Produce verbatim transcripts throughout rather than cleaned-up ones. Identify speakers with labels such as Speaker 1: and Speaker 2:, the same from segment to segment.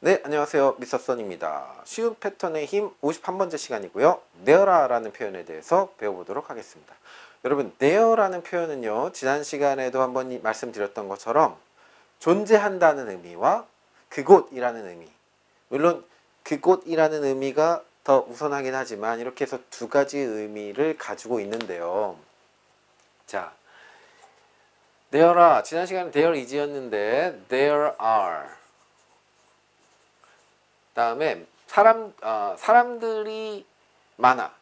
Speaker 1: 네, 안녕하세요. 미스터 선입니다. 쉬운 패턴의 힘 오십일 번째 시간이고요. there라는 표현에 대해서 배워보도록 하겠습니다. 여러분, there라는 표현은요, 지난 시간에도 한번 말씀드렸던 것처럼 존재한다는 의미와 그곳이라는 의미, 물론 그곳이라는 의미가 더 우선하긴 하지만 이렇게 해서 두 가지 의미를 가지고 있는데요. 자, there아, 지난 시간에 there is였는데 there are, 다음에 사람, 어, 사람들이 많아.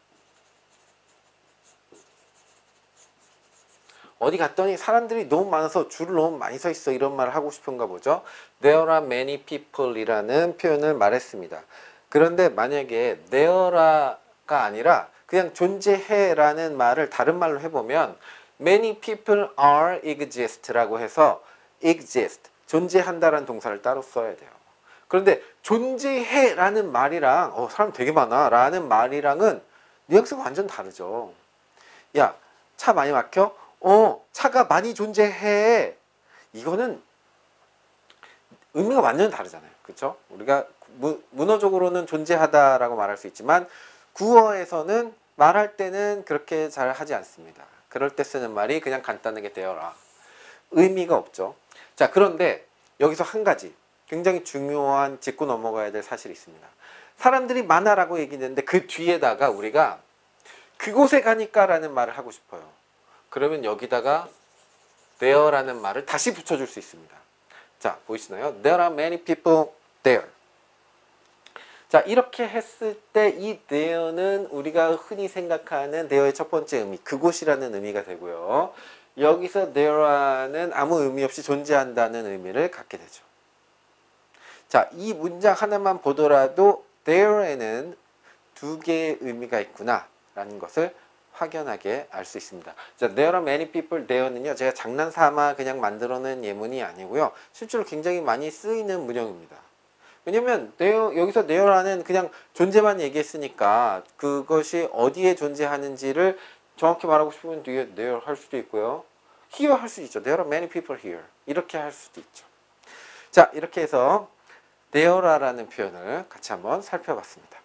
Speaker 1: 어디 갔더니 사람들이 너무 많아서 줄을 너무 많이 서 있어, 이런 말을 하고 싶은가 보죠. There are many people 이라는 표현을 말했습니다. 그런데 만약에 there가 아니라 그냥 존재해 라는 말을 다른 말로 해보면 many people are exist 라고 해서 exist, 존재한다라는 동사를 따로 써야 돼요. 그런데 존재해 라는 말이랑 어, 사람 되게 많아 라는 말이랑은 뉘앙스가 완전 다르죠. 야, 차 많이 막혀? 어, 차가 많이 존재해. 이거는 의미가 완전 다르잖아요. 그렇죠? 우리가 무, 문어적으로는 존재하다라고 말할 수 있지만 구어에서는 말할 때는 그렇게 잘 하지 않습니다. 그럴 때 쓰는 말이 그냥 간단하게 되어라. 의미가 없죠. 자, 그런데 여기서 한 가지 굉장히 중요한 짚고 넘어가야 될 사실이 있습니다. 사람들이 많아라고 얘기했는데 그 뒤에다가 우리가 그곳에 가니까 라는 말을 하고 싶어요. 그러면 여기다가 there라는 말을 다시 붙여줄 수 있습니다. 자, 보이시나요? There are many people there. 자, 이렇게 했을 때 이 there는 우리가 흔히 생각하는 there의 첫 번째 의미, 그곳이라는 의미가 되고요. 여기서 there는 아무 의미 없이 존재한다는 의미를 갖게 되죠. 자, 이 문장 하나만 보더라도 there에는 두 개의 의미가 있구나 라는 것을 확연하게 알 수 있습니다. 자, there are many people there는요, 제가 장난삼아 그냥 만들어낸 예문이 아니고요, 실제로 굉장히 많이 쓰이는 문형입니다. 왜냐면 there, 여기서 there라는 그냥 존재만 얘기했으니까 그것이 어디에 존재하는지를 정확히 말하고 싶으면 뒤에 there 할 수도 있고요, here 할 수도 있죠. there are many people here 이렇게 할 수도 있죠. 자, 이렇게 해서 there라는 표현을 같이 한번 살펴봤습니다.